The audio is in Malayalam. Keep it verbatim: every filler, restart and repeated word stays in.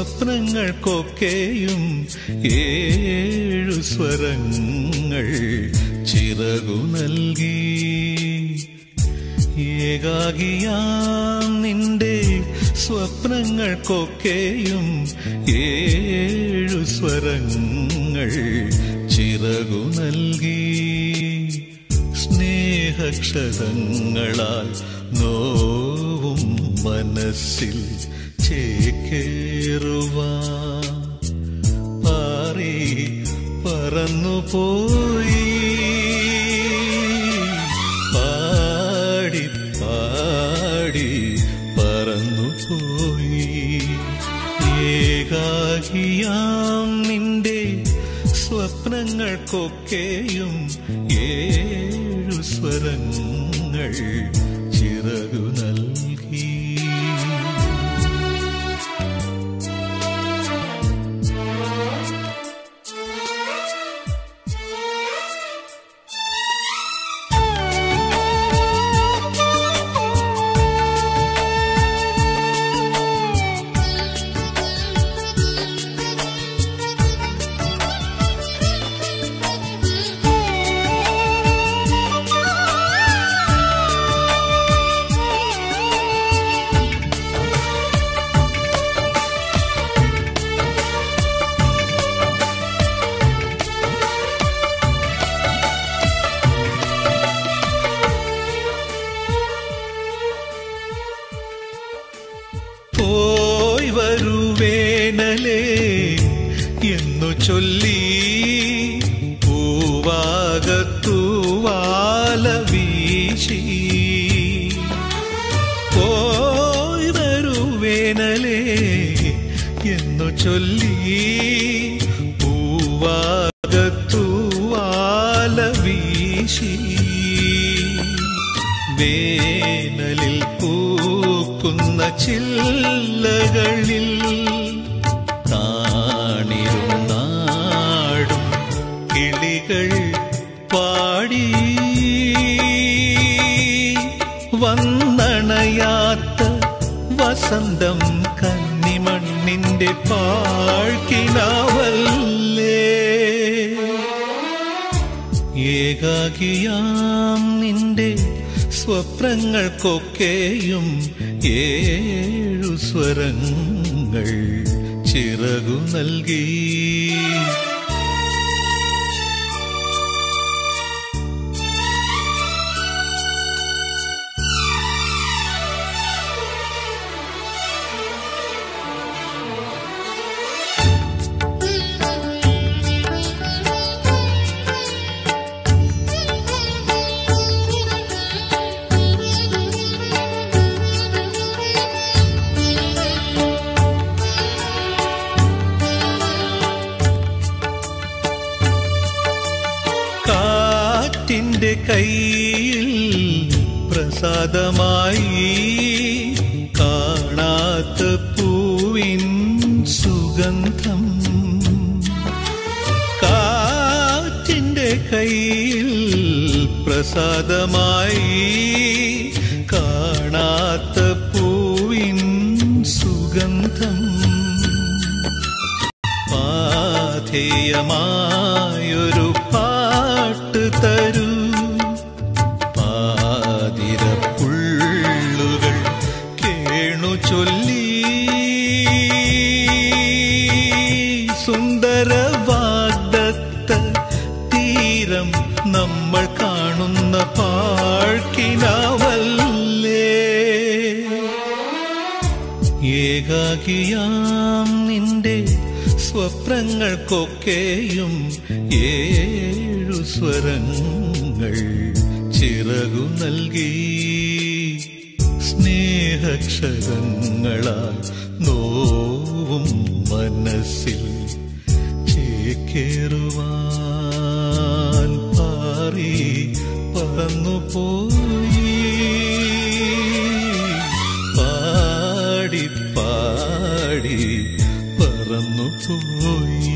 സ്വപ്നങ്ങൾക്കൊക്കെയും ഏഴു സ്വരങ്ങൾ ചിറകു നൽകി. ഏകാകിയാം നിന്റെ സ്വപ്നങ്ങൾക്കൊക്കെയും ഏഴു സ്വരങ്ങൾ ചിറകു നൽകി. സ്നേഹക്ഷതങ്ങളാൽ നോവും മനസ്സിൽ ചേക്കേറുവാൻ പാറി പറന്നുപോയി. പാടി പാടി പറന്നുപോയി. ഏകാകിയാം നിന്റെ സ്വപ്നങ്ങൾക്കൊക്കെയും ഏഴു സ്വരങ്ങൾ ചിറകു നൽകി. പോയി വരുവേനലേ എന്നു ചൊല്ലി പൂവാകത്തൂവാല വീശി. പോയി വരുവേനലേ എന്നു ചൊല്ലി പൂവാകത്തൂവാല വീശി. വേനലിൽ പൂക്കുന്ന ചില്ലകളിൽ താണിരുന്നാടും കിളികൾ പാടി. വന്നണയാത്ത വസന്തം കന്നിമണ്ണിന്റെ പാഴ്ക്കിനാവല്ലേ. ഏകാകിയാം നിന്റെ സ്വപ്നങ്ങൾക്കൊക്കെയും ഏഴു സ്വരങ്ങൾ ചിറകു നൽകി. കാറ്റിന്റെ കയ്യിൽ പ്രസാദമായി കാണാത്ത പൂവിൻ സുഗന്ധം. കാറ്റിന്റെ കയ്യിൽ പ്രസാദമായി കാണാത്ത പൂവിൻ സുഗന്ധം. പാഥേയമായൊരു പാട്ട് തരൂ. പാതിരപ്പുള്ളുകൾ കേണു ചൊല്ലി. സുന്ദരവാഗ്ദത്ത തീരം നമ്മൾ കാണുന്ന പാഴ്ക്കിനാവല്ലേ. ഏകാകിയാം നിന്റെ സ്വപ്നങ്ങൾക്കൊക്കെയും ഏഴു സ്വരങ്ങൾ ചിറകു നൽകി. സ്നേഹക്ഷരങ്ങളാൽ നോവും മനസ്സിൽ ചേക്കേറുവാൻ പാറി പറന്നുപോയി. പാടി പാടി പറന്നുപോയി.